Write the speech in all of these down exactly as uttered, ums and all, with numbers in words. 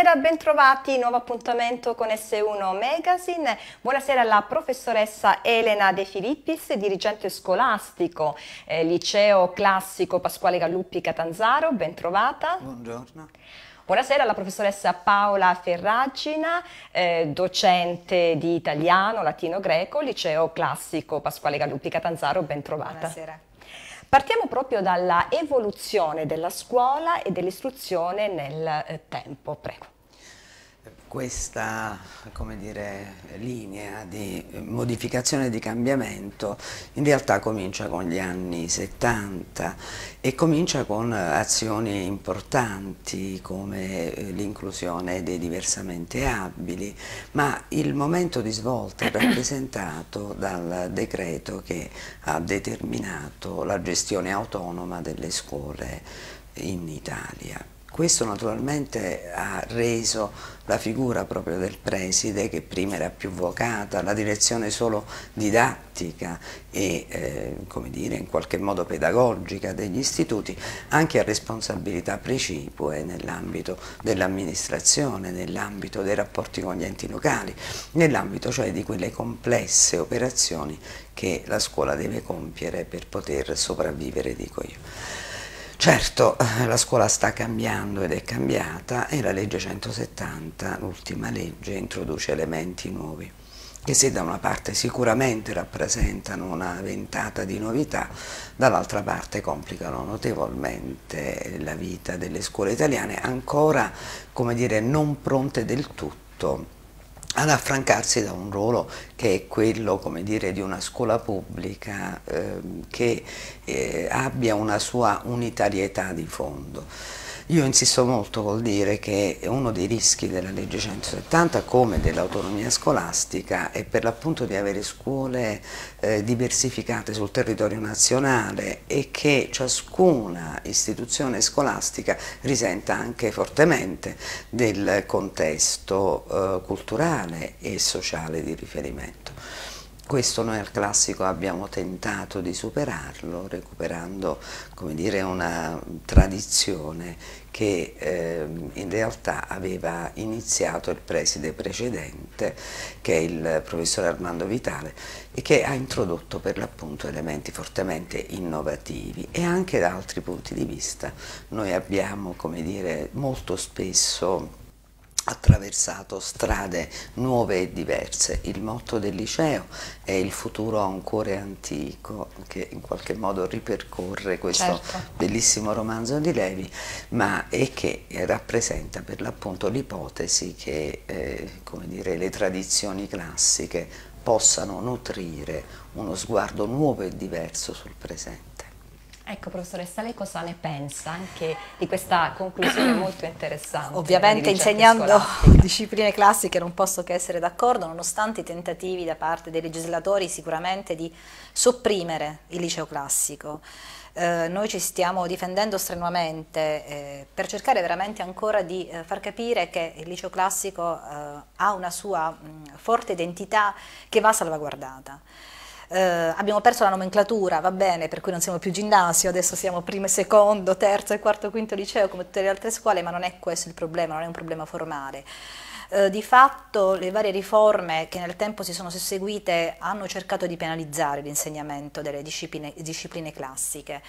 Buonasera, bentrovati, nuovo appuntamento con S uno Magazine. Buonasera alla professoressa Elena De Filippis, dirigente scolastico, eh, Liceo Classico Pasquale Galluppi Catanzaro, bentrovata. Buongiorno. Buonasera alla professoressa Paola Ferragina, eh, docente di italiano, latino, greco, Liceo Classico Pasquale Galluppi Catanzaro, bentrovata. Buonasera. Partiamo proprio dalla evoluzione della scuola e dell'istruzione nel eh, tempo, prego. Questa, come dire, linea di modificazione e di cambiamento in realtà comincia con gli anni settanta e comincia con azioni importanti come l'inclusione dei diversamente abili, ma il momento di svolta è rappresentato dal decreto che ha determinato la gestione autonoma delle scuole in Italia. Questo naturalmente ha reso la figura proprio del preside, che prima era più vocata alla direzione solo didattica e eh, come dire, in qualche modo pedagogica degli istituti, anche a responsabilità precipue nell'ambito dell'amministrazione, nell'ambito dei rapporti con gli enti locali, nell'ambito cioè di quelle complesse operazioni che la scuola deve compiere per poter sopravvivere, dico io. Certo, la scuola sta cambiando ed è cambiata e la legge centosettanta, l'ultima legge, introduce elementi nuovi che se da una parte sicuramente rappresentano una ventata di novità, dall'altra parte complicano notevolmente la vita delle scuole italiane, ancora, come dire, non pronte del tutto ad affrancarsi da un ruolo che è quello, come dire, di una scuola pubblica eh, che eh, abbia una sua unitarietà di fondo. Io insisto molto col dire che uno dei rischi della legge centosettanta, come dell'autonomia scolastica, è per l'appunto di avere scuole eh, diversificate sul territorio nazionale e che ciascuna istituzione scolastica risenta anche fortemente del contesto eh, culturale e sociale di riferimento. Questo noi al Classico abbiamo tentato di superarlo, recuperando, come dire, una tradizione che eh, in realtà aveva iniziato il preside precedente, che è il professor Armando Vitale, e che ha introdotto per l'appunto elementi fortemente innovativi e anche da altri punti di vista. Noi abbiamo, come dire, molto spesso attraversato strade nuove e diverse. Il motto del liceo è il futuro ha un cuore antico, che in qualche modo ripercorre questo certo. bellissimo romanzo di Levi, ma e che rappresenta per l'appunto l'ipotesi che eh, come dire, le tradizioni classiche possano nutrire uno sguardo nuovo e diverso sul presente. Ecco, professoressa, lei cosa ne pensa anche di questa conclusione molto interessante? Ovviamente insegnando scolastica. discipline classiche non posso che essere d'accordo, nonostante i tentativi da parte dei legislatori sicuramente di sopprimere il liceo classico. Eh, noi ci stiamo difendendo strenuamente eh, per cercare veramente ancora di eh, far capire che il liceo classico eh, ha una sua mh, forte identità che va salvaguardata. Uh, abbiamo perso la nomenclatura, va bene, per cui non siamo più ginnasio, adesso siamo primo e secondo, terzo e quarto, quinto liceo come tutte le altre scuole, ma non è questo il problema, non è un problema formale. Uh, di fatto le varie riforme che nel tempo si sono susseguite hanno cercato di penalizzare l'insegnamento delle discipline, discipline classiche.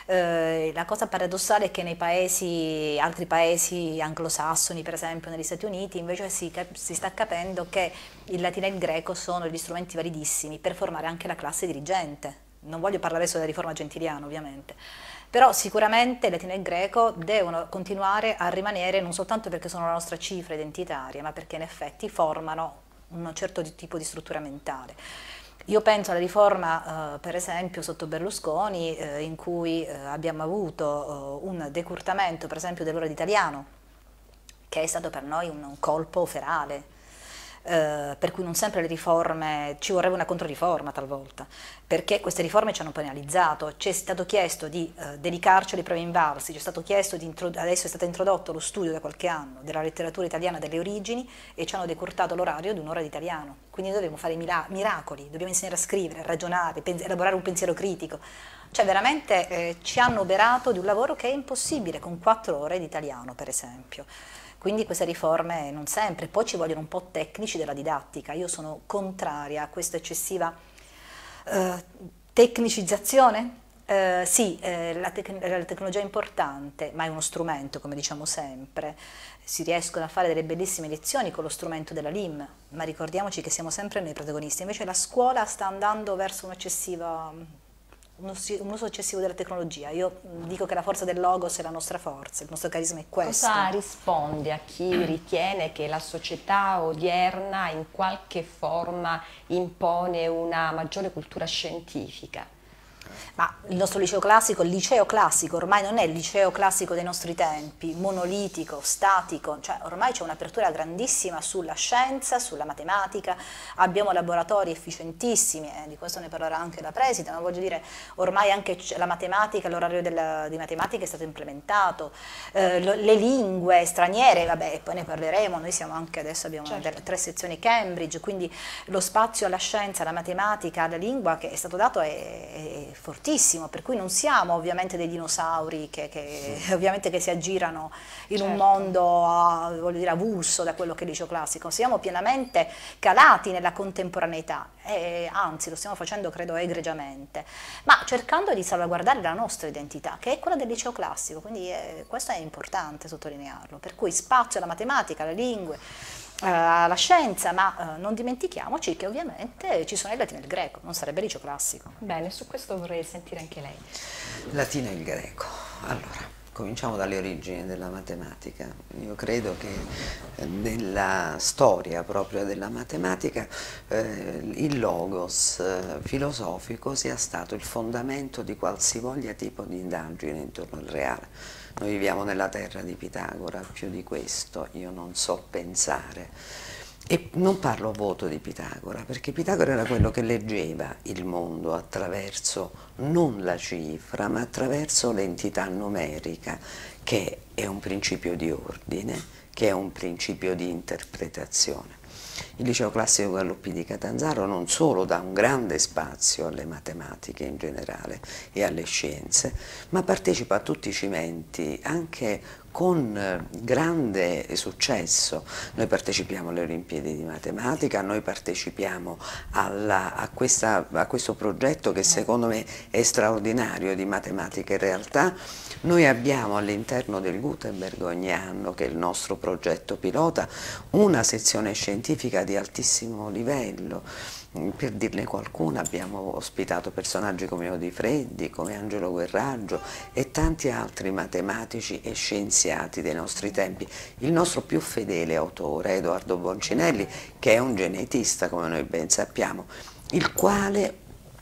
Uh, la cosa paradossale è che nei paesi, altri paesi anglosassoni, per esempio negli Stati Uniti, invece si, si sta capendo che il latino e il greco sono degli strumenti validissimi per formare anche la classe dirigente. Non voglio parlare adesso della riforma gentiliana, ovviamente. Però sicuramente latino e greco devono continuare a rimanere non soltanto perché sono la nostra cifra identitaria, ma perché in effetti formano un certo tipo di struttura mentale. Io penso alla riforma, eh, per esempio, sotto Berlusconi, eh, in cui eh, abbiamo avuto eh, un decurtamento, per esempio, dell'ora di italiano, che è stato per noi un, un colpo ferale. Uh, per cui non sempre le riforme, ci vorrebbe una controriforma talvolta, perché queste riforme ci hanno penalizzato, ci è stato chiesto di uh, dedicarci alle prove invalsi, ci è stato chiesto di adesso è stato introdotto lo studio da qualche anno della letteratura italiana delle origini e ci hanno decurtato l'orario di un'ora di italiano, quindi dobbiamo fare miracoli, dobbiamo insegnare a scrivere, a ragionare, elaborare un pensiero critico, cioè veramente eh, ci hanno oberato di un lavoro che è impossibile con quattro ore di italiano, per esempio. Quindi queste riforme non sempre, poi ci vogliono un po' tecnici della didattica. Io sono contraria a questa eccessiva eh, tecnicizzazione. Eh, sì, eh, la, tec la tecnologia è importante, ma è uno strumento, come diciamo sempre. Si riescono a fare delle bellissime lezioni con lo strumento della L I M, ma ricordiamoci che siamo sempre noi protagonisti. Invece la scuola sta andando verso un'eccessiva... un uso eccessivo della tecnologia. Io dico che la forza del logos è la nostra forza, il nostro carisma è questo. Cosa rispondi a chi ritiene che la società odierna in qualche forma impone una maggiore cultura scientifica? Ma il nostro liceo classico, il liceo classico ormai non è il liceo classico dei nostri tempi, monolitico, statico, cioè ormai c'è un'apertura grandissima sulla scienza, sulla matematica, abbiamo laboratori efficientissimi, eh, di questo ne parlerà anche la preside, ma voglio dire, ormai anche la matematica, l'orario di matematica è stato implementato, eh, le lingue straniere, vabbè, poi ne parleremo, noi siamo anche adesso, abbiamo certo. delle, tre sezioni Cambridge, quindi lo spazio alla scienza, alla matematica, alla lingua che è stato dato è, è fortissimo, per cui non siamo ovviamente dei dinosauri che, che ovviamente che si aggirano in certo. un mondo voglio dire, avulso da quello che è il liceo classico, siamo pienamente calati nella contemporaneità e anzi lo stiamo facendo credo egregiamente, ma cercando di salvaguardare la nostra identità che è quella del liceo classico, quindi eh, questo è importante sottolinearlo, per cui spazio alla matematica, alle lingue, alla scienza, ma eh, non dimentichiamoci che ovviamente ci sono i latino e il greco, non sarebbe liceo classico. Bene, su questo vorrei sentire anche lei. Latino e il greco. Allora, cominciamo dalle origini della matematica. Io credo che eh, nella storia proprio della matematica eh, il logos eh, filosofico sia stato il fondamento di qualsivoglia tipo di indagine intorno al reale. Noi viviamo nella terra di Pitagora, più di questo io non so pensare. E non parlo a voto di Pitagora, perché Pitagora era quello che leggeva il mondo attraverso non la cifra, ma attraverso l'entità numerica, che è un principio di ordine, che è un principio di interpretazione. Il liceo classico Galuppi di Catanzaro non solo dà un grande spazio alle matematiche in generale e alle scienze, ma partecipa a tutti i cimenti anche con grande successo. Noi partecipiamo alle Olimpiadi di matematica, noi partecipiamo alla, a, questa, a questo progetto che secondo me è straordinario di matematica in realtà. Noi abbiamo all'interno del Gutenberg ogni anno, che è il nostro progetto pilota, una sezione scientifica di altissimo livello. Per dirne qualcuna abbiamo ospitato personaggi come Odi Freddi, come Angelo Guerraggio e tanti altri matematici e scienziati dei nostri tempi. Il nostro più fedele autore, Edoardo Boncinelli, che è un genetista come noi ben sappiamo, il quale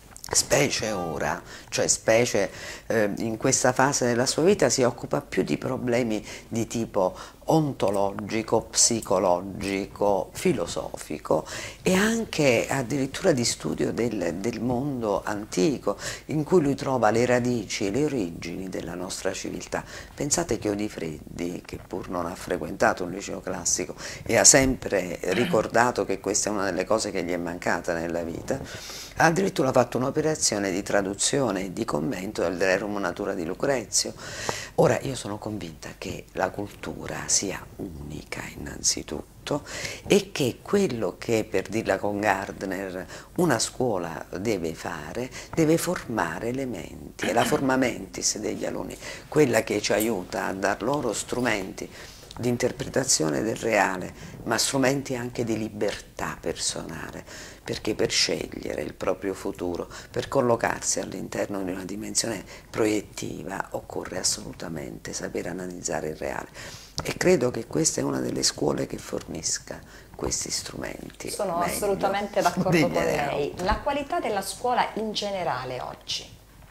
specie ora, cioè specie eh, in questa fase della sua vita, si occupa più di problemi di tipo ontologico, psicologico, filosofico e anche addirittura di studio del, del mondo antico, in cui lui trova le radici e le origini della nostra civiltà. Pensate che Odi Freddi, che pur non ha frequentato un liceo classico e ha sempre ricordato che questa è una delle cose che gli è mancata nella vita, ha addirittura fatto un'operazione di traduzione e di commento del De Rerum Natura di Lucrezio. Ora, io sono convinta che la cultura sia unica innanzitutto e che quello che, per dirla con Gardner, una scuola deve fare, deve formare elementi, è la forma mentis degli alunni, quella che ci aiuta a dar loro strumenti di interpretazione del reale, ma strumenti anche di libertà personale, perché per scegliere il proprio futuro, per collocarsi all'interno di una dimensione proiettiva, occorre assolutamente saper analizzare il reale. E credo che questa è una delle scuole che fornisca questi strumenti. Sono assolutamente d'accordo con lei. La qualità della scuola in generale oggi?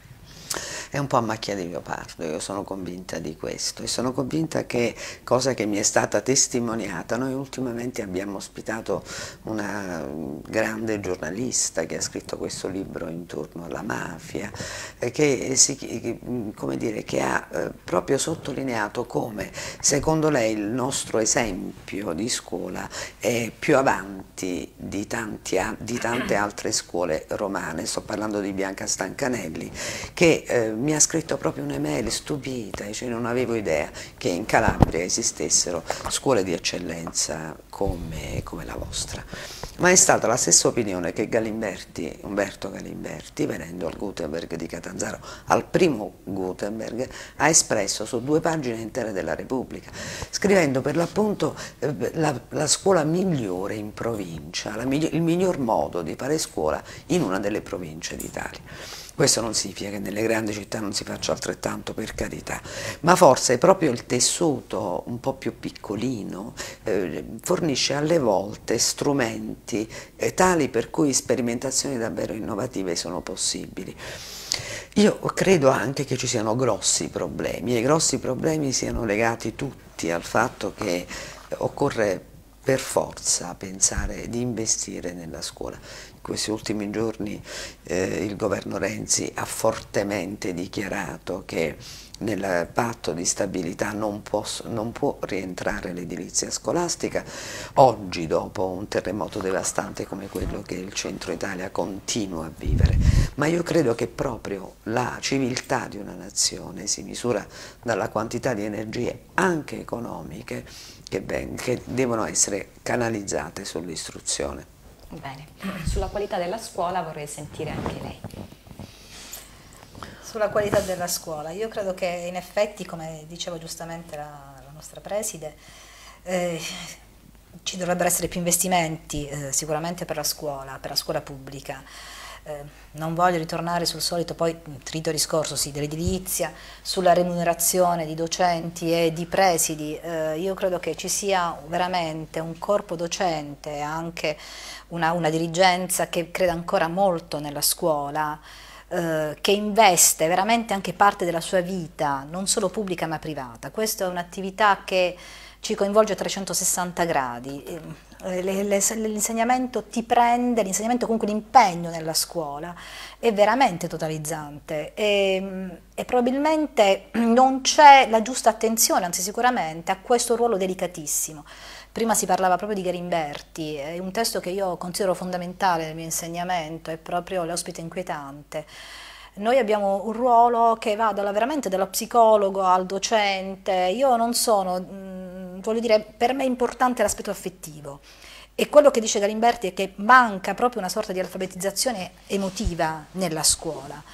È un po' a macchia di leopardo, io sono convinta di questo e sono convinta che, cosa che mi è stata testimoniata, noi ultimamente abbiamo ospitato una grande giornalista che ha scritto questo libro intorno alla mafia, che, si, come dire, che ha eh, proprio sottolineato come, secondo lei, il nostro esempio di scuola è più avanti di, tanti, di tante altre scuole romane. Sto parlando di Bianca Stancanelli, che eh, mi ha scritto proprio un'email stupita, dice non avevo idea che in Calabria esistessero scuole di eccellenza come, come la vostra. Ma è stata la stessa opinione che Galimberti, Umberto Galimberti, venendo al Gutenberg di Catanzaro, al primo Gutenberg, ha espresso su due pagine intere della Repubblica, scrivendo per l'appunto eh, la, la scuola migliore in provincia, la, il miglior modo di fare scuola in una delle province d'Italia. Questo non significa che nelle grandi città non si faccia altrettanto, per carità, ma forse proprio il tessuto un po' più piccolino eh, fornisce alle volte strumenti eh, tali per cui sperimentazioni davvero innovative sono possibili. Io credo anche che ci siano grossi problemi, e i grossi problemi siano legati tutti al fatto che occorre per forza pensare di investire nella scuola. In questi ultimi giorni eh, il governo Renzi ha fortemente dichiarato che nel patto di stabilità non può, non può rientrare l'edilizia scolastica. Oggi, dopo un terremoto devastante come quello che il centro Italia continua a vivere, ma io credo che proprio la civiltà di una nazione si misura dalla quantità di energie anche economiche che, ben, che devono essere canalizzate sull'istruzione. Bene, sulla qualità della scuola vorrei sentire anche lei. Sulla qualità della scuola, io credo che in effetti, come diceva giustamente la, la nostra preside, eh, ci dovrebbero essere più investimenti eh, sicuramente per la scuola, per la scuola pubblica. Eh, non voglio ritornare sul solito poi trito discorso sì, dell'edilizia, sulla remunerazione di docenti e di presidi. Eh, io credo che ci sia veramente un corpo docente, anche una, una dirigenza che creda ancora molto nella scuola, eh, che investe veramente anche parte della sua vita, non solo pubblica ma privata. Questa è un'attività che ci coinvolge a trecentosessanta gradi. L'insegnamento ti prende, l'insegnamento comunque l'impegno nella scuola è veramente totalizzante e, e probabilmente non c'è la giusta attenzione, anzi sicuramente, a questo ruolo delicatissimo. Prima si parlava proprio di Galimberti, è un testo che io considero fondamentale nel mio insegnamento, è proprio L'ospite inquietante. Noi abbiamo un ruolo che va dalla, veramente dallo psicologo al docente. Io non sono, mh, voglio dire, per me è importante l'aspetto affettivo. E quello che dice Galimberti è che manca proprio una sorta di alfabetizzazione emotiva nella scuola.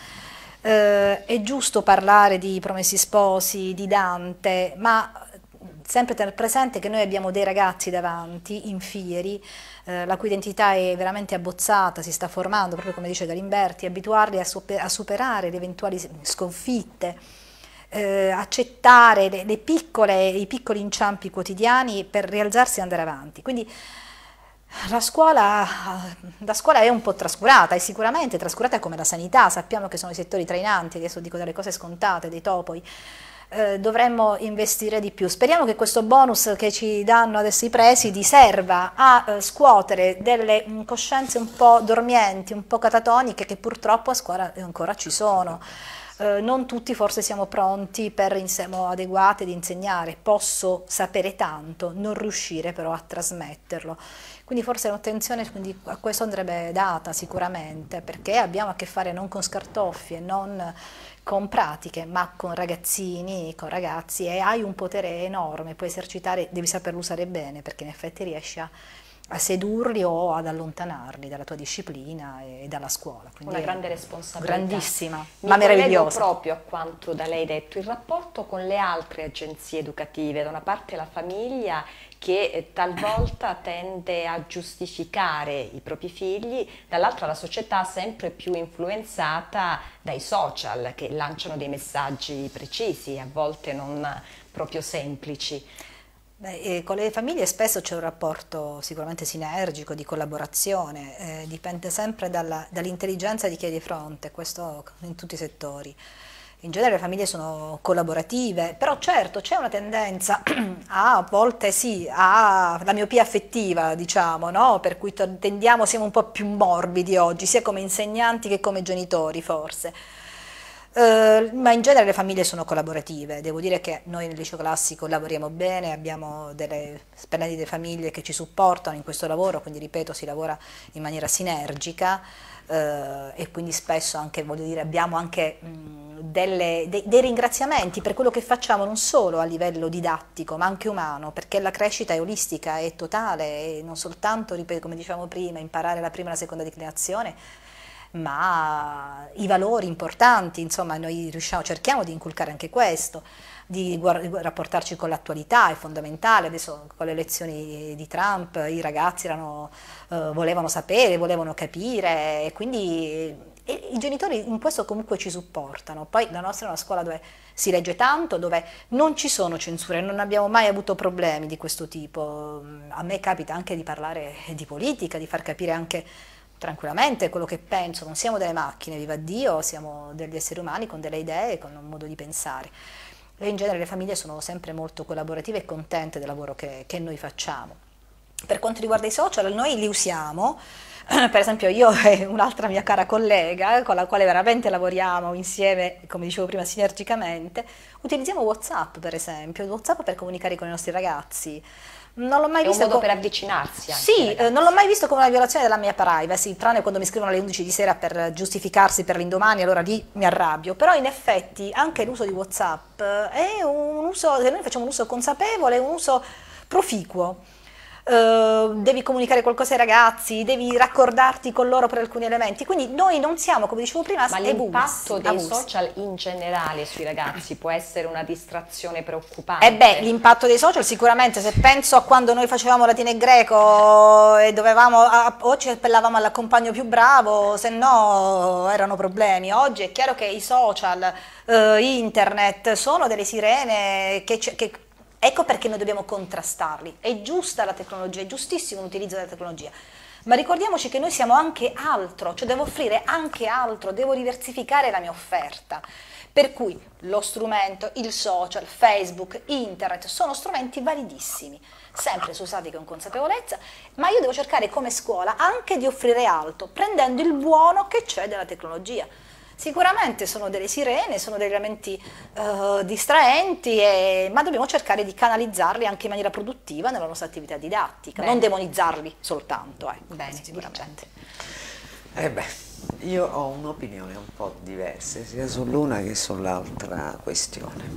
Eh, è giusto parlare di Promessi Sposi, di Dante, ma sempre tenere presente che noi abbiamo dei ragazzi davanti, infieri, eh, la cui identità è veramente abbozzata, si sta formando, proprio come dice Galimberti, abituarli a, super, a superare le eventuali sconfitte, eh, accettare le, le piccole, i piccoli inciampi quotidiani per rialzarsi e andare avanti. Quindi la scuola, la scuola è un po' trascurata, è sicuramente trascurata come la sanità, sappiamo che sono i settori trainanti, adesso dico delle cose scontate, dei topoi. Eh, dovremmo investire di più. Speriamo che questo bonus che ci danno adesso i presidi serva a eh, scuotere delle mh, coscienze un po' dormienti, un po' catatoniche, che purtroppo a scuola ancora ci sono. Eh, non tutti forse siamo pronti per siamo adeguati ad insegnare. Posso sapere tanto, non riuscire però a trasmetterlo. Quindi forse un'attenzione a questo andrebbe data sicuramente, perché abbiamo a che fare non con scartoffie, non con pratiche, ma con ragazzini, con ragazzi, e hai un potere enorme, puoi esercitare, devi saperlo usare bene, perché in effetti riesci a, a sedurli o ad allontanarli dalla tua disciplina e, e dalla scuola. Quindi una grande responsabilità. Grandissima, Mi ma meravigliosa. proprio a quanto da lei detto, il rapporto con le altre agenzie educative, da una parte la famiglia che talvolta tende a giustificare i propri figli, dall'altra la società sempre più influenzata dai social che lanciano dei messaggi precisi, a volte non proprio semplici. Beh, con le famiglie spesso c'è un rapporto sicuramente sinergico, di collaborazione, eh, dipende sempre dall'intelligenza di chi è di fronte, questo in tutti i settori. In genere le famiglie sono collaborative, però certo c'è una tendenza a, a volte sì, alla miopia affettiva, diciamo, no? Per cui tendiamo, siamo un po' più morbidi oggi, sia come insegnanti che come genitori forse. Uh, ma in genere le famiglie sono collaborative, devo dire che noi nel liceo classico lavoriamo bene, abbiamo delle splendide famiglie che ci supportano in questo lavoro, quindi ripeto si lavora in maniera sinergica uh, e quindi spesso anche, voglio dire, abbiamo anche mh, delle, de, dei ringraziamenti per quello che facciamo non solo a livello didattico ma anche umano, perché la crescita è olistica, è totale, e non soltanto, ripeto, come dicevamo prima, imparare la prima e la seconda declinazione, ma i valori importanti, insomma noi riusciamo, cerchiamo di inculcare anche questo, di rapportarci con l'attualità, è fondamentale. Adesso con le elezioni di Trump i ragazzi erano, eh, volevano sapere, volevano capire, e quindi e i genitori in questo comunque ci supportano. Poi la nostra è una scuola dove si legge tanto, dove non ci sono censure, non abbiamo mai avuto problemi di questo tipo. A me capita anche di parlare di politica, di far capire anche tranquillamente quello che penso. Non siamo delle macchine, viva Dio, siamo degli esseri umani con delle idee, con un modo di pensare. E in genere le famiglie sono sempre molto collaborative e contente del lavoro che, che noi facciamo. Per quanto riguarda i social, noi li usiamo. Per esempio io e un'altra mia cara collega, con la quale veramente lavoriamo insieme, come dicevo prima, sinergicamente, utilizziamo WhatsApp per esempio, WhatsApp per comunicare con i nostri ragazzi. Non l'ho mai È visto un modo com- per avvicinarsi anche, Sì, ragazzi. eh, non l'ho mai visto come una violazione della mia privacy, tranne quando mi scrivono alle undici di sera per giustificarsi per l'indomani, allora lì mi arrabbio. Però in effetti anche l'uso di WhatsApp è un uso, se noi facciamo un uso consapevole, un uso proficuo. Uh, devi comunicare qualcosa ai ragazzi, devi raccordarti con loro per alcuni elementi, quindi noi non siamo, come dicevo prima, Ma ebusi, l'impatto dei abusi. social in generale sui ragazzi può essere una distrazione preoccupante? Eh beh, l'impatto dei social sicuramente, se penso a quando noi facevamo latino e greco e dovevamo, a, o ci appellavamo al compagno più bravo, se no erano problemi. Oggi è chiaro che i social, eh, internet sono delle sirene che, che ecco perché noi dobbiamo contrastarli. È giusta la tecnologia, è giustissimo l'utilizzo della tecnologia, ma ricordiamoci che noi siamo anche altro, cioè devo offrire anche altro, devo diversificare la mia offerta. Per cui lo strumento, il social, Facebook, internet sono strumenti validissimi, sempre se usati con consapevolezza, ma io devo cercare come scuola anche di offrire altro, prendendo il buono che c'è della tecnologia. Sicuramente sono delle sirene, sono degli elementi uh, distraenti, e, ma dobbiamo cercare di canalizzarli anche in maniera produttiva nella nostra attività didattica, Bene. non demonizzarli soltanto. Ecco, Bene, sicuramente. Eh beh, io ho un'opinione un po' diversa, sia sull'una che sull'altra questione.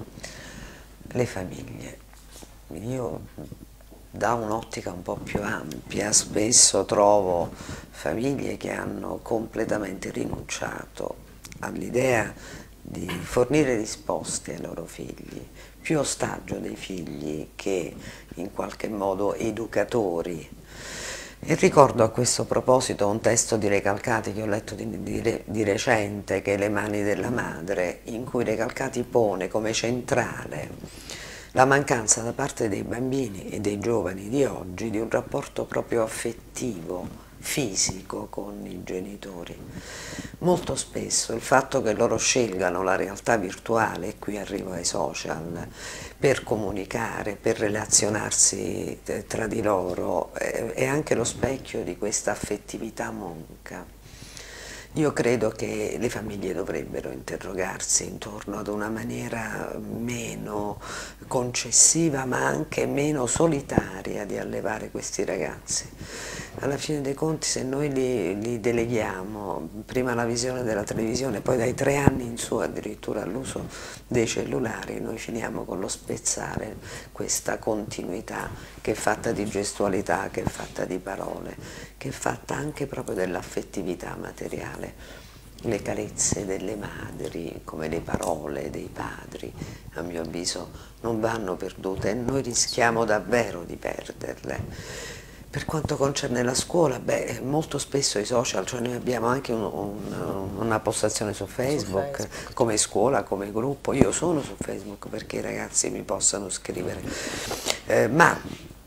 Le famiglie. Io, da un'ottica un po' più ampia, spesso trovo famiglie che hanno completamente rinunciato all'idea di fornire risposte ai loro figli, più ostaggio dei figli che in qualche modo educatori. E ricordo a questo proposito un testo di Recalcati che ho letto di, di, di recente, che è Le mani della madre, in cui Recalcati pone come centrale la mancanza da parte dei bambini e dei giovani di oggi di un rapporto proprio affettivo, fisico con i genitori. Molto spesso il fatto che loro scelgano la realtà virtuale, e qui arrivo ai social, per comunicare, per relazionarsi tra di loro, è anche lo specchio di questa affettività monca. Io credo che le famiglie dovrebbero interrogarsi intorno ad una maniera meno concessiva ma anche meno solitaria di allevare questi ragazzi. Alla fine dei conti, se noi li, li deleghiamo prima alla visione della televisione, poi dai tre anni in su addirittura all'uso dei cellulari, noi finiamo con lo spezzare questa continuità che è fatta di gestualità, che è fatta di parole, che è fatta anche proprio dell'affettività materiale. Le carezze delle madri, come le parole dei padri, a mio avviso non vanno perdute e noi rischiamo davvero di perderle. Per quanto concerne la scuola, beh, molto spesso i social, cioè noi abbiamo anche un, un, una postazione su Facebook, su Facebook, come scuola, come gruppo. Io sono su Facebook perché i ragazzi mi possano scrivere, eh, ma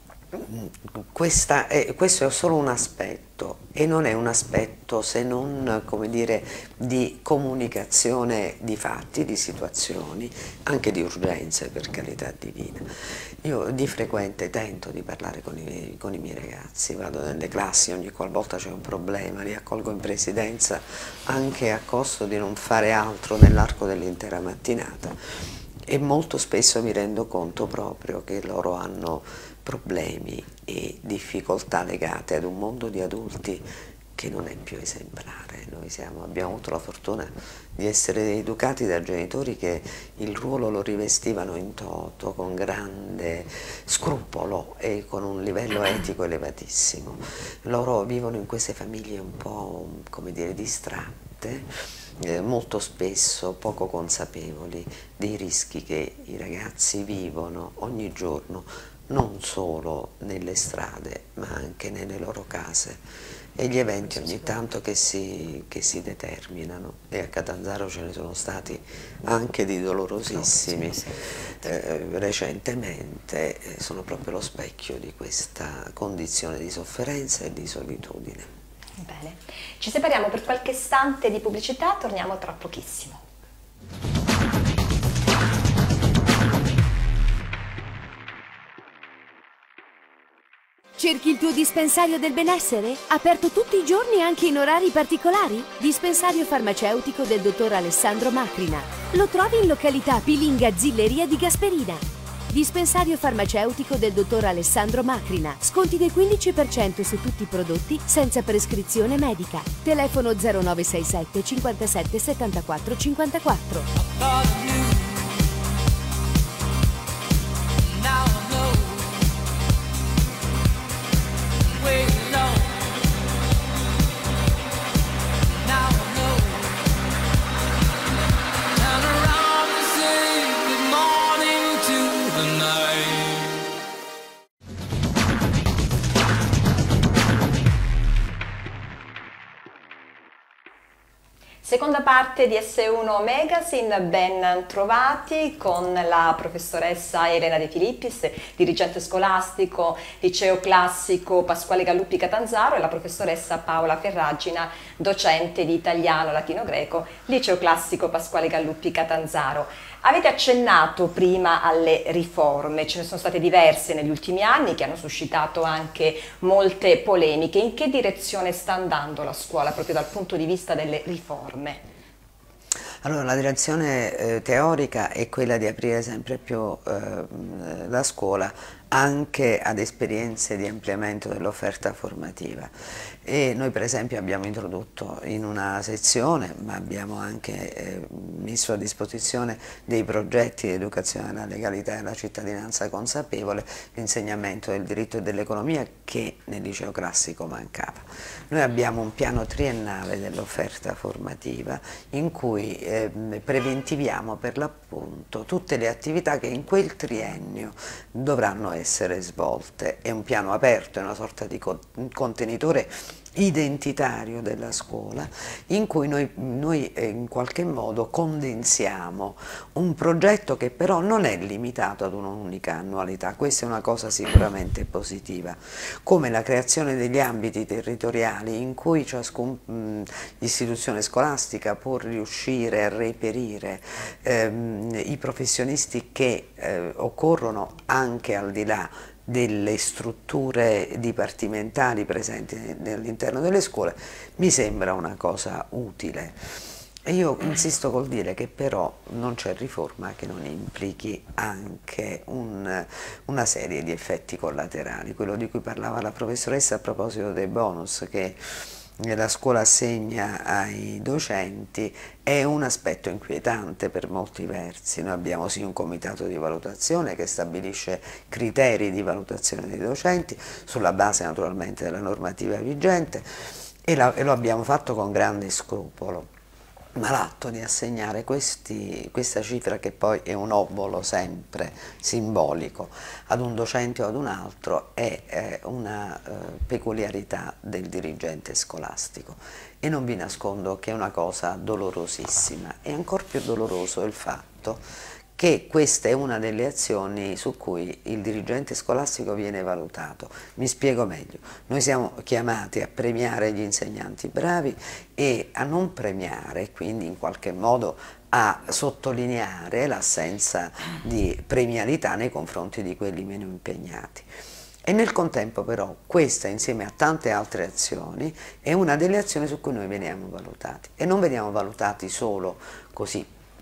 Questa è, questo è solo un aspetto, e non è un aspetto se non, come dire, di comunicazione di fatti, di situazioni, anche di urgenze, per carità divina. Io di frequente tento di parlare con i, con i miei ragazzi, vado nelle classi ogni qualvolta c'è un problema, li accolgo in presidenza anche a costo di non fare altro nell'arco dell'intera mattinata, e molto spesso mi rendo conto proprio che loro hanno problemi e difficoltà legate ad un mondo di adulti che non è più esemplare. Noi siamo, abbiamo avuto la fortuna di essere educati da genitori che il ruolo lo rivestivano in toto, con grande scrupolo e con un livello etico elevatissimo. Loro vivono in queste famiglie un po', come dire, distratte, eh, molto spesso poco consapevoli dei rischi che i ragazzi vivono ogni giorno, non solo nelle strade ma anche nelle loro case, e gli eventi ogni tanto che si, che si determinano, e a Catanzaro ce ne sono stati anche di dolorosissimi eh, recentemente, eh, sono proprio lo specchio di questa condizione di sofferenza e di solitudine. Bene, ci separiamo per qualche istante di pubblicità, torniamo tra pochissimo. Cerchi il tuo dispensario del benessere? Aperto tutti i giorni anche in orari particolari? Dispensario farmaceutico del dottor Alessandro Macrina. Lo trovi in località Pilinga Zilleria di Gasperina. Dispensario farmaceutico del dottor Alessandro Macrina. Sconti del quindici per cento su tutti i prodotti senza prescrizione medica. Telefono zero nove sei sette cinquantasette settantaquattro cinquantaquattro. Seconda parte di S uno Magazine, ben trovati con la professoressa Elena De Filippis, dirigente scolastico, liceo classico Pasquale Galluppi Catanzaro, e la professoressa Paola Ferragina, docente di italiano, latino, greco, liceo classico Pasquale Galluppi Catanzaro. Avete accennato prima alle riforme, ce ne sono state diverse negli ultimi anni che hanno suscitato anche molte polemiche. In che direzione sta andando la scuola proprio dal punto di vista delle riforme? Allora, la direzione eh, teorica è quella di aprire sempre più eh, la scuola anche ad esperienze di ampliamento dell'offerta formativa, e noi per esempio abbiamo introdotto in una sezione, ma abbiamo anche eh, messo a disposizione dei progetti di educazione alla legalità e alla cittadinanza consapevole, l'insegnamento del diritto e dell'economia che nel liceo classico mancava. Noi abbiamo un piano triennale dell'offerta formativa in cui eh, preventiviamo per l'appunto tutte le attività che in quel triennio dovranno essere svolte. È un piano aperto, è una sorta di contenitore identitario della scuola in cui noi, noi eh, in qualche modo condensiamo un progetto che però non è limitato ad un'unica annualità. Questa è una cosa sicuramente positiva, come la creazione degli ambiti territoriali in cui ciascuna istituzione scolastica può riuscire a reperire ehm, i professionisti che eh, occorrono anche al di là delle strutture dipartimentali presenti all'interno delle scuole, mi sembra una cosa utile. E io insisto col dire che però non c'è riforma che non implichi anche un, una serie di effetti collaterali, quello di cui parlava la professoressa a proposito dei bonus che la scuola assegna ai docenti è un aspetto inquietante per molti versi. Noi abbiamo sì un comitato di valutazione che stabilisce criteri di valutazione dei docenti sulla base naturalmente della normativa vigente, e, la, e lo abbiamo fatto con grande scrupolo. Ma l'atto di assegnare questi, questa cifra, che poi è un obolo sempre simbolico, ad un docente o ad un altro, è eh, una eh, peculiarità del dirigente scolastico, e non vi nascondo che è una cosa dolorosissima. E ancor più doloroso è il fatto che questa è una delle azioni su cui il dirigente scolastico viene valutato. Mi spiego meglio: noi siamo chiamati a premiare gli insegnanti bravi e a non premiare, quindi in qualche modo a sottolineare l'assenza di premialità nei confronti di quelli meno impegnati. E nel contempo però questa, insieme a tante altre azioni, è una delle azioni su cui noi veniamo valutati, e non veniamo valutati solo così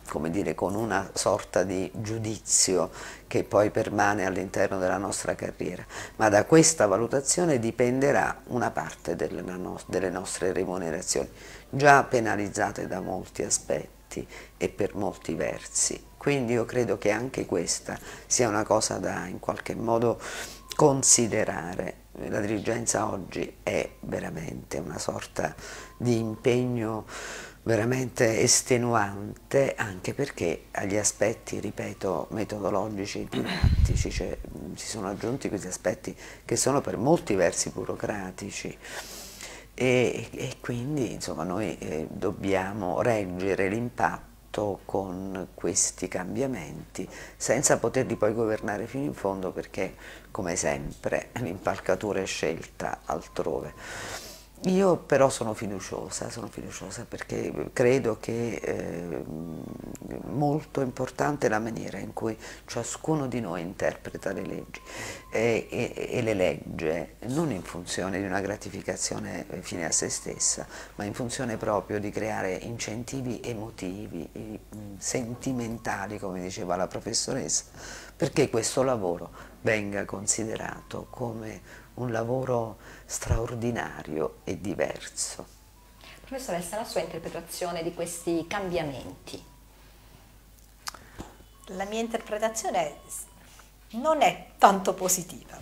come dire, con una sorta di giudizio che poi permane all'interno della nostra carriera, ma da questa valutazione dipenderà una parte delle, no delle nostre remunerazioni, già penalizzate da molti aspetti e per molti versi. Quindi io credo che anche questa sia una cosa da in qualche modo considerare. La dirigenza oggi è veramente una sorta di impegno veramente estenuante, anche perché agli aspetti, ripeto, metodologici e didattici, cioè, si sono aggiunti questi aspetti che sono per molti versi burocratici e, e quindi insomma noi eh, dobbiamo reggere l'impatto con questi cambiamenti senza poterli poi governare fino in fondo, perché come sempre l'impalcatura è scelta altrove. Io però sono fiduciosa, sono fiduciosa perché credo che eh, molto importante è la maniera in cui ciascuno di noi interpreta le leggi e, e, e le legge non in funzione di una gratificazione fine a se stessa, ma in funzione proprio di creare incentivi emotivi, sentimentali, come diceva la professoressa, perché questo lavoro venga considerato come un lavoro straordinario e diverso. Professoressa, la sua interpretazione di questi cambiamenti? La mia interpretazione non è tanto positiva.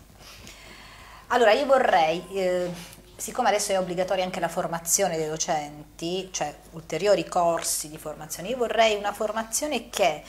Allora, io vorrei, eh, siccome adesso è obbligatoria anche la formazione dei docenti, cioè ulteriori corsi di formazione, io vorrei una formazione che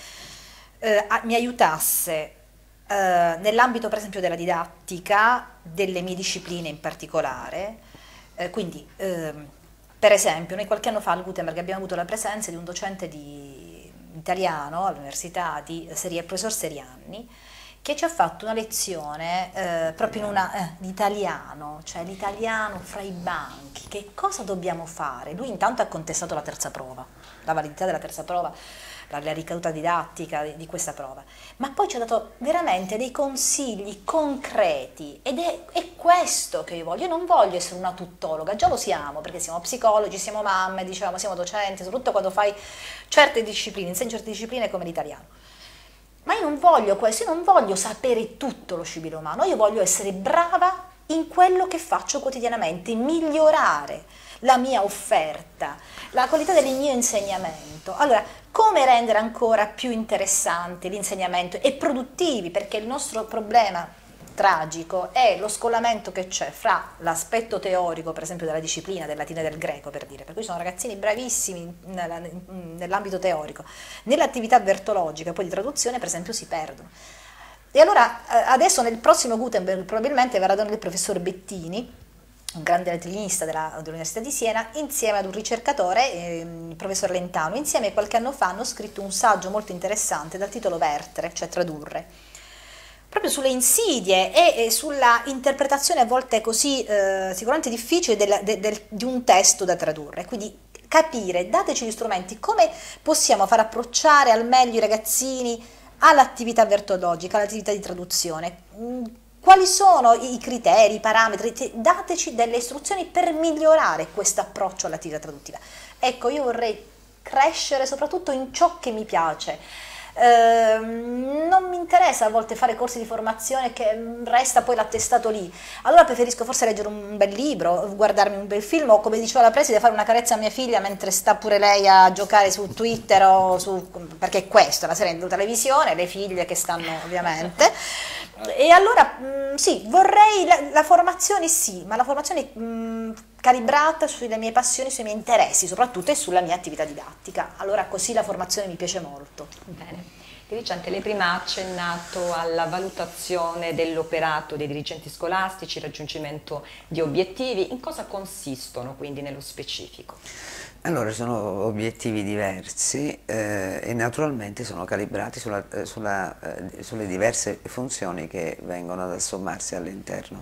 eh, mi aiutasse Uh, nell'ambito per esempio della didattica, delle mie discipline in particolare, uh, quindi uh, per esempio noi qualche anno fa al Gutenberg abbiamo avuto la presenza di un docente di italiano all'università, di Serie, il professor Serianni, che ci ha fatto una lezione uh, proprio in una, uh, di italiano, cioè l'italiano fra i banchi, che cosa dobbiamo fare? Lui intanto ha contestato la terza prova, la validità della terza prova, la, la ricaduta didattica di, di questa prova, ma poi ci ha dato veramente dei consigli concreti ed è, è questo che io voglio. Io non voglio essere una tuttologa, già lo siamo perché siamo psicologi, siamo mamme, diciamo, siamo docenti, soprattutto quando fai certe discipline, insegni certe discipline come l'italiano. Ma io non voglio questo, io non voglio sapere tutto lo scibile umano, io voglio essere brava in quello che faccio quotidianamente, migliorare la mia offerta, la qualità del mio insegnamento. Allora, come rendere ancora più interessante l'insegnamento e produttivi? Perché il nostro problema tragico è lo scollamento che c'è fra l'aspetto teorico, per esempio della disciplina, del latino e del greco, per dire, per cui sono ragazzini bravissimi nell'ambito teorico, nell'attività vertologica, poi di traduzione, per esempio, si perdono. E allora, adesso nel prossimo Gutenberg probabilmente verrà il professor Bettini, un grande latinista dell'Università di Siena, insieme ad un ricercatore, eh, il professor Lentano, insieme qualche anno fa hanno scritto un saggio molto interessante dal titolo Vertere, cioè tradurre, proprio sulle insidie e, e sulla interpretazione a volte così eh, sicuramente difficile del, del, del, di un testo da tradurre. Quindi capire, dateci gli strumenti, come possiamo far approcciare al meglio i ragazzini all'attività vertologica, all'attività di traduzione. Quali sono i criteri, i parametri? Dateci delle istruzioni per migliorare questo approccio all'attività traduttiva. Ecco, io vorrei crescere soprattutto in ciò che mi piace. Eh, non mi interessa a volte fare corsi di formazione che resta poi l'attestato lì. Allora preferisco forse leggere un bel libro, guardarmi un bel film o, come diceva la preside, fare una carezza a mia figlia mentre sta pure lei a giocare su Twitter o su, perché è questo, la serie in televisione, le figlie che stanno ovviamente. E allora mh, sì, vorrei la, la formazione sì, ma la formazione mh, calibrata sulle mie passioni, sui miei interessi soprattutto e sulla mia attività didattica. Allora così la formazione mi piace molto. Bene. Dirigente, lei prima ha accennato alla valutazione dell'operato dei dirigenti scolastici, il raggiungimento di obiettivi. In cosa consistono quindi nello specifico? Allora, sono obiettivi diversi eh, e naturalmente sono calibrati sulla, sulla, eh, sulle diverse funzioni che vengono ad assommarsi all'interno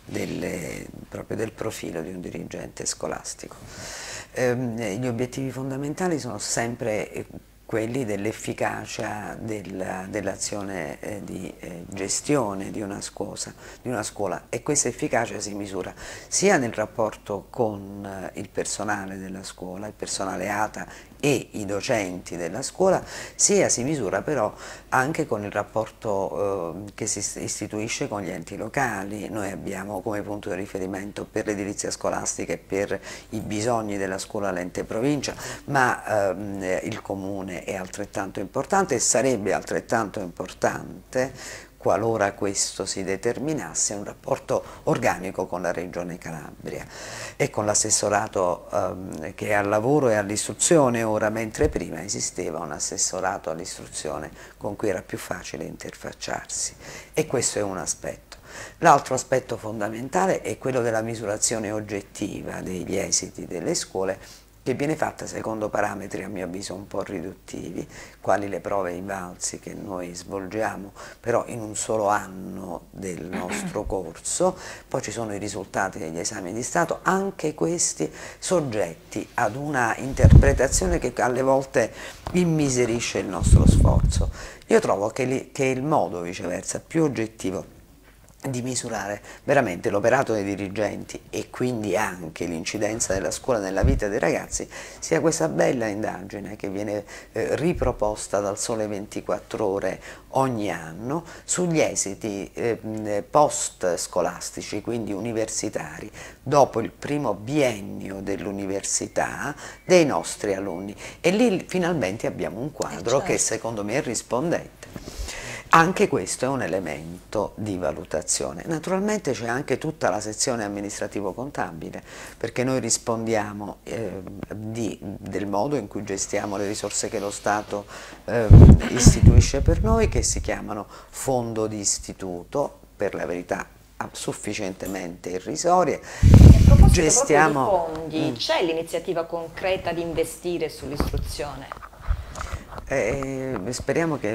proprio del profilo di un dirigente scolastico. Eh, gli obiettivi fondamentali sono sempre quelli dell'efficacia dell'azione dell eh, di eh, gestione di una, scuola, di una scuola e questa efficacia si misura sia nel rapporto con eh, il personale della scuola, il personale ATA e i docenti della scuola, sia si misura però anche con il rapporto eh, che si istituisce con gli enti locali. Noi abbiamo come punto di riferimento per l'edilizia scolastica e per i bisogni della scuola l'ente provincia, ma ehm, il comune è altrettanto importante e sarebbe altrettanto importante, qualora questo si determinasse, un rapporto organico con la Regione Calabria e con l'assessorato ehm, che è al lavoro e all'istruzione ora, mentre prima esisteva un assessorato all'istruzione con cui era più facile interfacciarsi, e questo è un aspetto. L'altro aspetto fondamentale è quello della misurazione oggettiva degli esiti delle scuole, che viene fatta secondo parametri a mio avviso un po' riduttivi, quali le prove Invalsi che noi svolgiamo però in un solo anno del nostro corso, poi ci sono i risultati degli esami di Stato, anche questi soggetti ad una interpretazione che alle volte immiserisce il nostro sforzo. Io trovo che, li, che il modo viceversa più oggettivo di misurare veramente l'operato dei dirigenti e quindi anche l'incidenza della scuola nella vita dei ragazzi sia questa bella indagine che viene eh, riproposta dal Sole ventiquattro Ore ogni anno sugli esiti eh, post scolastici, quindi universitari, dopo il primo biennio dell'università dei nostri alunni, e lì finalmente abbiamo un quadro eh certo. che secondo me è rispondente. Anche questo è un elemento di valutazione. Naturalmente c'è anche tutta la sezione amministrativo-contabile, perché noi rispondiamo eh, di, del modo in cui gestiamo le risorse che lo Stato eh, istituisce per noi, che si chiamano fondo di istituto, per la verità sufficientemente irrisorie. A proposito Gestiamo... proprio di fondi, mm. c'è l'iniziativa concreta di investire sull'istruzione? Eh, speriamo che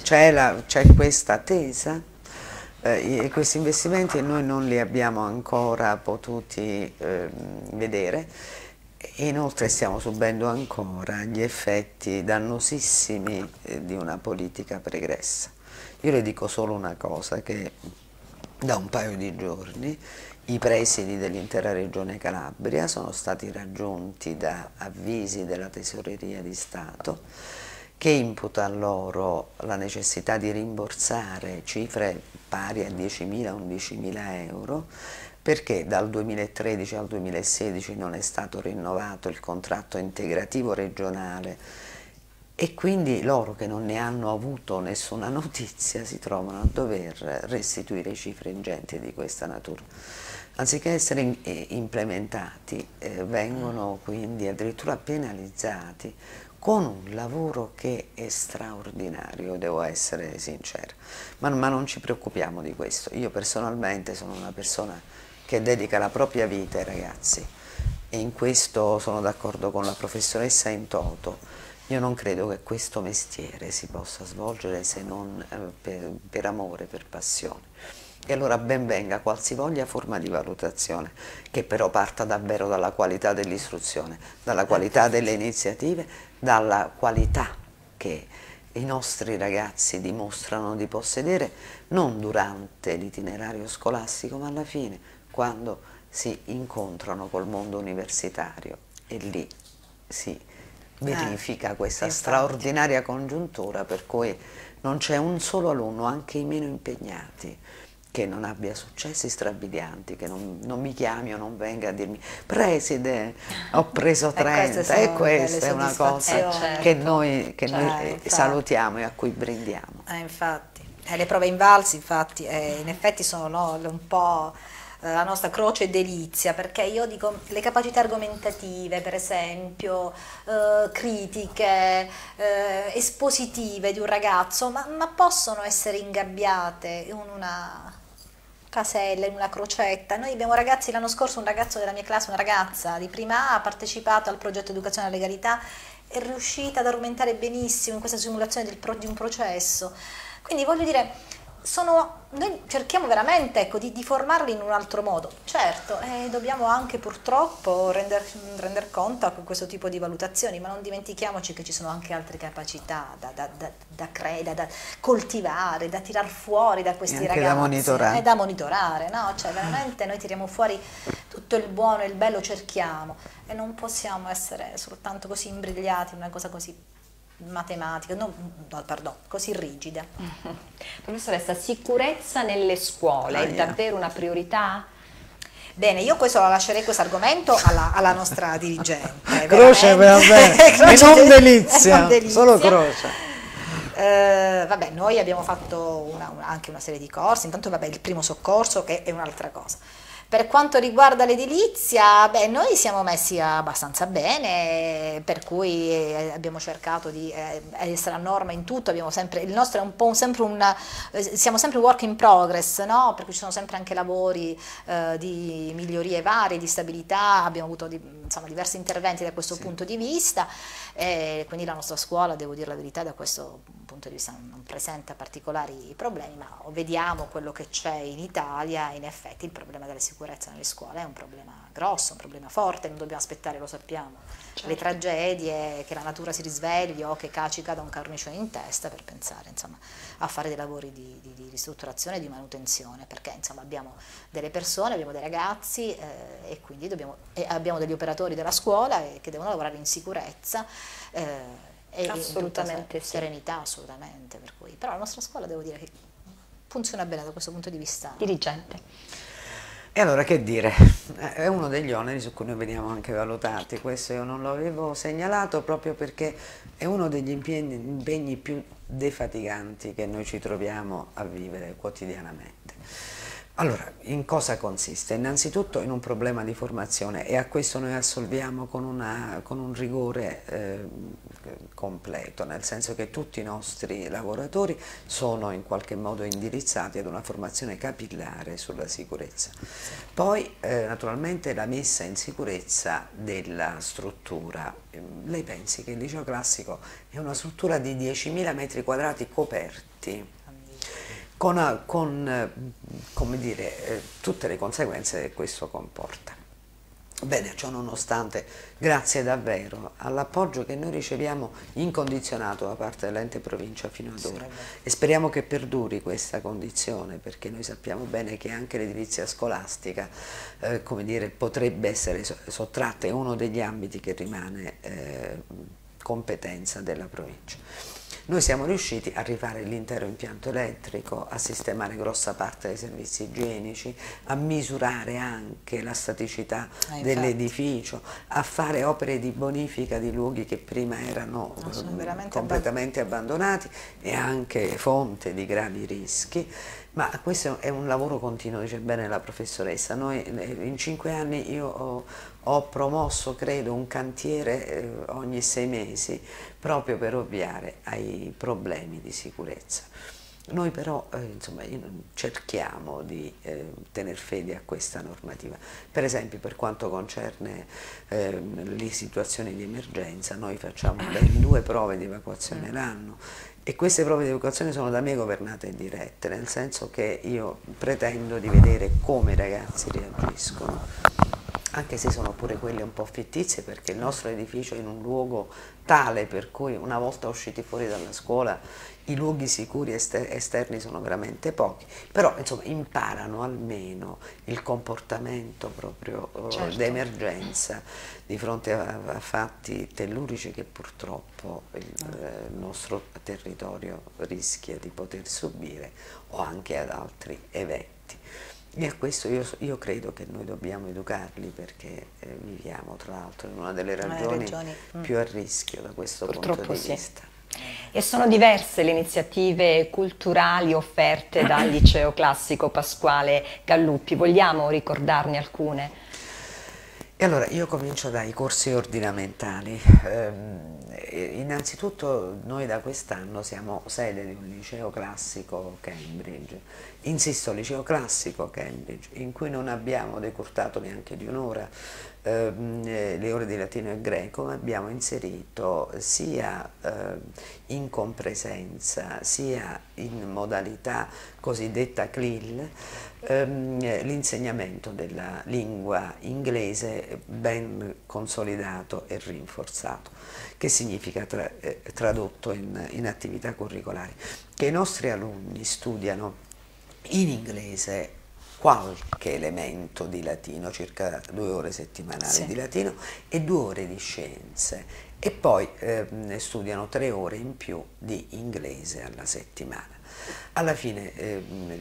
c'è questa attesa eh, e questi investimenti noi non li abbiamo ancora potuti eh, vedere, e inoltre stiamo subendo ancora gli effetti dannosissimi eh, di una politica pregressa. Io le dico solo una cosa, che da un paio di giorni i presidi dell'intera Regione Calabria sono stati raggiunti da avvisi della Tesoreria di Stato, che imputa a loro la necessità di rimborsare cifre pari a diecimila undicimila euro, perché dal duemilatredici al duemilasedici non è stato rinnovato il contratto integrativo regionale, e quindi loro, che non ne hanno avuto nessuna notizia, si trovano a dover restituire cifre ingenti di questa natura. Anziché essere implementati, eh, vengono quindi addirittura penalizzati, con un lavoro che è straordinario, devo essere sincera, ma, ma non ci preoccupiamo di questo. Io personalmente sono una persona che dedica la propria vita ai ragazzi, e in questo sono d'accordo con la professoressa in toto. Io non credo che questo mestiere si possa svolgere se non eh, per, per amore, per passione. E allora ben venga qualsivoglia forma di valutazione, che però parta davvero dalla qualità dell'istruzione, dalla qualità delle iniziative, dalla qualità che i nostri ragazzi dimostrano di possedere, non durante l'itinerario scolastico, ma alla fine, quando si incontrano col mondo universitario, e lì si verifica questa straordinaria congiuntura per cui non c'è un solo alunno, anche i meno impegnati, che non abbia successi strabilianti, che non, non mi chiami o non venga a dirmi preside, ho preso trenta, e questa è una cosa certo. che noi, che cioè, noi infatti. salutiamo e a cui brindiamo. Eh, infatti, eh, le prove Invalsi infatti eh, in effetti sono no, un po' la nostra croce e delizia, perché io dico le capacità argomentative, per esempio, eh, critiche, eh, espositive di un ragazzo, ma, ma possono essere ingabbiate in una casella, in una crocetta. Noi abbiamo ragazzi, l'anno scorso un ragazzo della mia classe, una ragazza di prima A, ha partecipato al progetto Educazione alla Legalità, è riuscita ad argomentare benissimo in questa simulazione del pro, di un processo. Quindi voglio dire, sono, noi cerchiamo veramente ecco, di, di formarli in un altro modo. Certo, eh, dobbiamo anche purtroppo render, render conto a questo tipo di valutazioni, ma non dimentichiamoci che ci sono anche altre capacità da, da, da, da, da, da coltivare, da tirar fuori da questi e anche ragazzi. Da monitorare. E da monitorare, no? Cioè veramente noi tiriamo fuori tutti tutto il buono e il bello cerchiamo, e non possiamo essere soltanto così imbrigliati in una cosa così matematica, no, no, perdono, così rigida. Professoressa, sicurezza nelle scuole è davvero una priorità? Bene, io questo lo lascerei questo argomento alla, alla nostra dirigente. Croce, va bene, e non delizia, solo croce. Eh, vabbè, noi abbiamo fatto una, una, anche una serie di corsi, intanto vabbè, il primo soccorso che è un'altra cosa. Per quanto riguarda l'edilizia, beh, noi siamo messi abbastanza bene, per cui eh, abbiamo cercato di eh, essere a norma in tutto, abbiamo sempre, il nostro è un po' un, sempre un, eh, siamo sempre work in progress, no? Per cui ci sono sempre anche lavori eh, di migliorie varie, di stabilità, abbiamo avuto di, insomma, diversi interventi da questo sì. punto di vista, e quindi la nostra scuola, devo dire la verità, da questo punto di vista non presenta particolari problemi, ma vediamo quello che c'è in Italia, in effetti il problema delle sicurezza sicurezza nelle scuole è un problema grosso, un problema forte, non dobbiamo aspettare, lo sappiamo, certo. le tragedie, che la natura si risvegli o che Caci cada un carnicione in testa, per pensare insomma, a fare dei lavori di, di, di ristrutturazione e di manutenzione, perché insomma, abbiamo delle persone, abbiamo dei ragazzi eh, e quindi dobbiamo, e abbiamo degli operatori della scuola eh, che devono lavorare in sicurezza eh, e assolutamente in sì. serenità, assolutamente, per cui, però la nostra scuola devo dire che funziona bene da questo punto di vista. Dirigente. E allora che dire, è uno degli oneri su cui noi veniamo anche valutati, questo io non lo avevo segnalato proprio perché è uno degli impegni, impegni più defatiganti che noi ci troviamo a vivere quotidianamente. Allora, in cosa consiste? Innanzitutto in un problema di formazione e a questo noi assolviamo con, una, con un rigore eh, completo, nel senso che tutti i nostri lavoratori sono in qualche modo indirizzati ad una formazione capillare sulla sicurezza. Poi eh, naturalmente la messa in sicurezza della struttura. Lei pensi che il liceo classico è una struttura di diecimila metri quadrati coperti, con, con come dire, eh, tutte le conseguenze che questo comporta. Bene, ciò nonostante, grazie davvero all'appoggio che noi riceviamo incondizionato da parte dell'ente provincia fino ad ora, e speriamo che perduri questa condizione, perché noi sappiamo bene che anche l'edilizia scolastica eh, come dire, potrebbe essere sottratta, è uno degli ambiti che rimane eh, competenza della provincia. Noi siamo riusciti a rifare l'intero impianto elettrico, a sistemare grossa parte dei servizi igienici, a misurare anche la staticità ah, dell'edificio, a fare opere di bonifica di luoghi che prima erano no, completamente abbandonati e anche fonte di gravi rischi. Ma questo è un lavoro continuo, dice bene la professoressa. Noi in cinque anni io ho, ho promosso, credo, un cantiere eh, ogni sei mesi proprio per ovviare ai problemi di sicurezza. Noi però eh, insomma, cerchiamo di eh, tener fede a questa normativa. Per esempio, per quanto concerne eh, le situazioni di emergenza, noi facciamo ben due prove di evacuazione l'anno. E queste prove di evacuazione sono da me governate e dirette, nel senso che io pretendo di vedere come i ragazzi reagiscono, anche se sono pure quelle un po' fittizie, perché il nostro edificio è in un luogo tale per cui una volta usciti fuori dalla scuola i luoghi sicuri ester esterni sono veramente pochi, però insomma imparano almeno il comportamento proprio certo. d'emergenza di fronte a, a fatti tellurici che purtroppo il, eh, il nostro territorio rischia di poter subire, o anche ad altri eventi. E a questo io, io credo che noi dobbiamo educarli, perché eh, viviamo tra l'altro in una delle regioni, regioni. più a rischio da questo purtroppo punto di sì. vista. E sono diverse le iniziative culturali offerte dal Liceo Classico Pasquale Galluppi, vogliamo ricordarne alcune? E allora io comincio dai corsi ordinamentali. Eh, innanzitutto noi da quest'anno siamo sede di un liceo classico Cambridge, insisto, liceo classico Cambridge, in cui non abbiamo decurtato neanche di un'ora eh, le ore di latino e greco, ma abbiamo inserito sia eh, in compresenza sia in modalità cosiddetta C L I L ehm, l'insegnamento della lingua inglese ben consolidato e rinforzato, che significa tra, eh, tradotto in, in attività curricolari, che i nostri alunni studiano in inglese qualche elemento di latino, circa due ore settimanali sì. di latino e due ore di scienze, e poi eh, ne studiano tre ore in più di inglese alla settimana. Alla fine, eh,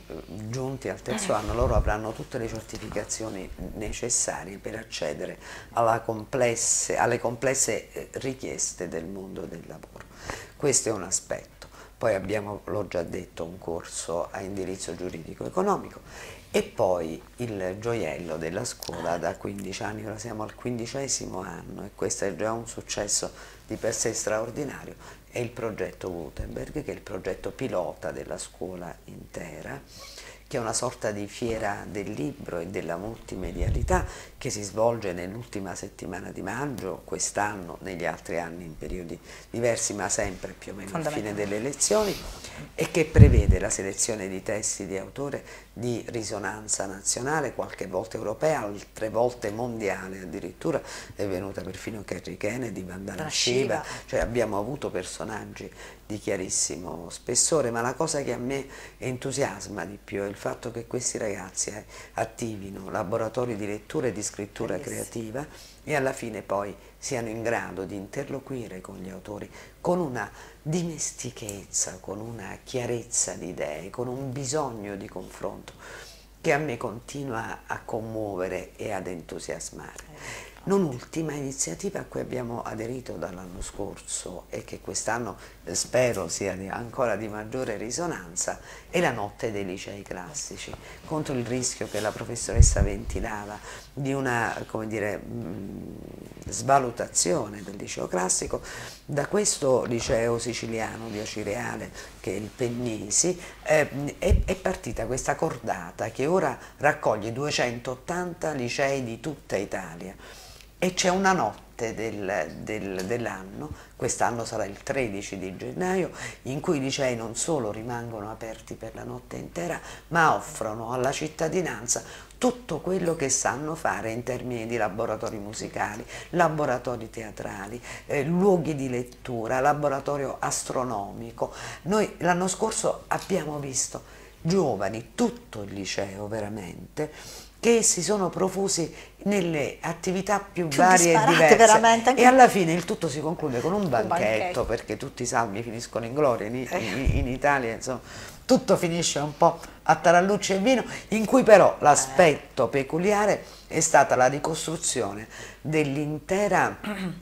giunti al terzo anno, loro avranno tutte le certificazioni necessarie per accedere alla complesse, alle complesse richieste del mondo del lavoro. Questo è un aspetto. Poi abbiamo, l'ho già detto, un corso a indirizzo giuridico-economico, e poi il gioiello della scuola da quindici anni, ora siamo al quindicesimo anno e questo è già un successo di per sé straordinario, è il progetto Gutenberg, che è il progetto pilota della scuola intera, che è una sorta di fiera del libro e della multimedialità che si svolge nell'ultima settimana di maggio, quest'anno, negli altri anni in periodi diversi, ma sempre più o meno alla fine delle lezioni, e che prevede la selezione di testi di autore di risonanza nazionale, qualche volta europea, altre volte mondiale, addirittura è venuta perfino Kerry Kennedy, Vandana Shiva, cioè abbiamo avuto personaggi di chiarissimo spessore, ma la cosa che a me entusiasma di più è il fatto che questi ragazzi eh, attivino laboratori di lettura e di scrittura creativa e alla fine poi siano in grado di interloquire con gli autori con una dimestichezza, con una chiarezza di idee, con un bisogno di confronto che a me continua a commuovere e ad entusiasmare. Non ultima iniziativa a cui abbiamo aderito dall'anno scorso e che quest'anno eh, spero sia di, ancora di maggiore risonanza è la notte dei licei classici, contro il rischio che la professoressa ventilava di una, come dire, mh, svalutazione del liceo classico. Da questo liceo siciliano di Acireale, che è il Pennisi, eh, è, è partita questa cordata che ora raccoglie duecentottanta licei di tutta Italia. E c'è una notte del, del, dell'anno, quest'anno sarà il tredici di gennaio, in cui i licei non solo rimangono aperti per la notte intera, ma offrono alla cittadinanza tutto quello che sanno fare in termini di laboratori musicali, laboratori teatrali, eh, luoghi di lettura, laboratorio astronomico. Noi l'anno scorso abbiamo visto giovani, tutto il liceo veramente, che si sono profusi nelle attività più, più varie e diverse veramente, anche... e alla fine il tutto si conclude con un banchetto, un banchetto. Perché tutti i salmi finiscono in gloria, in, in, in Italia insomma tutto finisce un po' a tarallucci e vino, in cui però l'aspetto peculiare è stata la ricostruzione dell'intera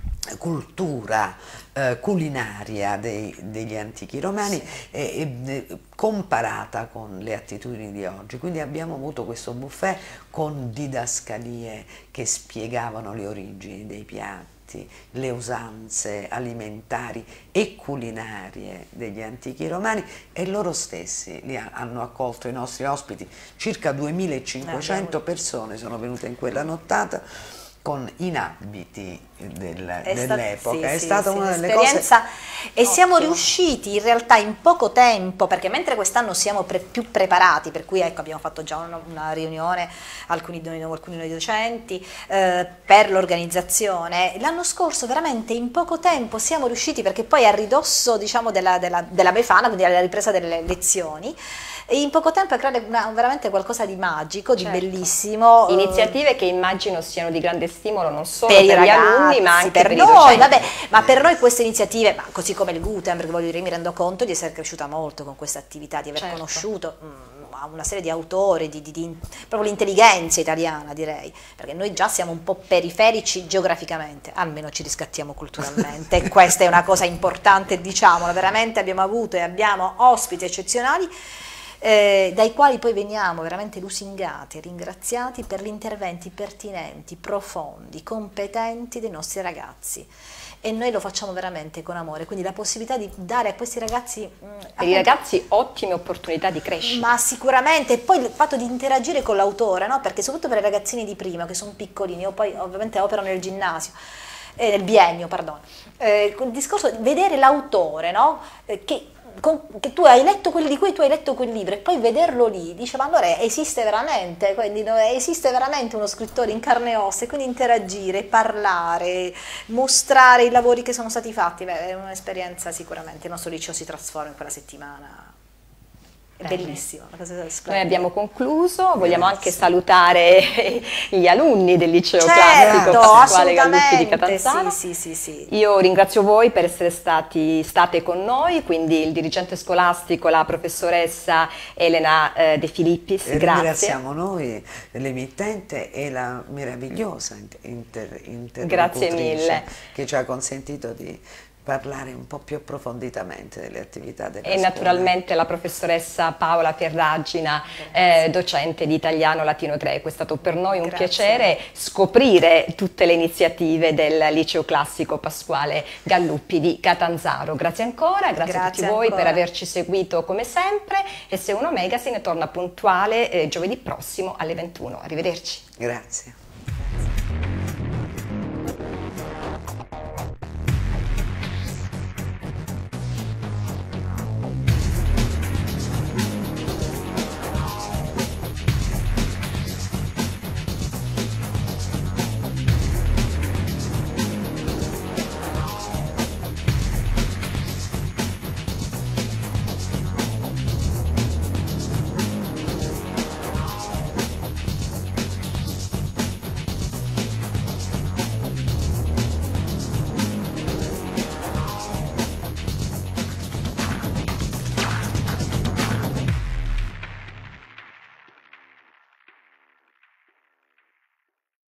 cultura eh, culinaria dei, degli antichi romani, sì. e, e, comparata con le attitudini di oggi. Quindi abbiamo avuto questo buffet con didascalie che spiegavano le origini dei piatti, le usanze alimentari e culinarie degli antichi romani, e loro stessi li ha, hanno accolto i nostri ospiti. Circa duemilacinquecento persone sono venute in quella nottata con in abiti del, dell'epoca. Sì, è sì, stata sì, una delle cose... E siamo riusciti in realtà in poco tempo, perché mentre quest'anno siamo pre più preparati, per cui ecco, abbiamo fatto già una, una riunione, alcuni di noi, alcuni di noi docenti, eh, per l'organizzazione, l'anno scorso veramente in poco tempo siamo riusciti, perché poi a ridosso diciamo della, della, della Befana, quindi alla ripresa delle lezioni, e in poco tempo a creare una, veramente qualcosa di magico, certo. di bellissimo. Iniziative che immagino siano di grande stimolo non solo per, per gli ragazzi, alunni ma anche per, per noi, vabbè, ma per noi queste iniziative, ma così come il Gutenberg, voglio dire, mi rendo conto di essere cresciuta molto con questa attività, di aver certo. conosciuto mh, una serie di autori, di, di, di proprio l'intelligenza italiana, direi, perché noi già siamo un po' periferici geograficamente, almeno ci riscattiamo culturalmente, e questa è una cosa importante, diciamola, veramente abbiamo avuto e abbiamo ospiti eccezionali, Eh, dai quali poi veniamo veramente lusingati e ringraziati per gli interventi pertinenti, profondi, competenti dei nostri ragazzi, e noi lo facciamo veramente con amore, quindi la possibilità di dare a questi ragazzi mh, per i ragazzi ottime opportunità di crescita, ma sicuramente, e poi il fatto di interagire con l'autore, no? Perché soprattutto per i ragazzini di prima che sono piccolini, o poi ovviamente operano nel ginnasio, eh, nel biennio, perdono, eh, il discorso di vedere l'autore, no? eh, che Con, che tu hai letto quelli di cui tu hai letto quel libro, e poi vederlo lì, diceva allora esiste veramente, quindi esiste veramente uno scrittore in carne e ossa, e quindi interagire, parlare, mostrare i lavori che sono stati fatti. Beh, è un'esperienza, sicuramente il nostro liceo si trasforma in quella settimana È bellissimo. Noi abbiamo concluso, vogliamo Grazie. anche salutare gli alunni del liceo Certo, classico Pasquale Galluppi di assolutamente, Catanzaro. sì, sì, sì, sì. Io ringrazio voi per essere stati state con noi, quindi il dirigente scolastico, la professoressa Elena eh, De Filippis, E grazie. ringraziamo noi, l'emittente e la meravigliosa inter, interlocutrice Grazie mille. che ci ha consentito di parlare un po' più approfonditamente delle attività della E scuola. naturalmente la professoressa Paola Ferragina, eh, docente di Italiano Latino tre. È stato per noi un Grazie. piacere scoprire tutte le iniziative del Liceo Classico Pasquale Galluppi di Catanzaro. Grazie ancora, grazie, Grazie a tutti voi ancora. per averci seguito come sempre. S uno Magazine torna puntuale eh, giovedì prossimo alle ventuno. Arrivederci. Grazie.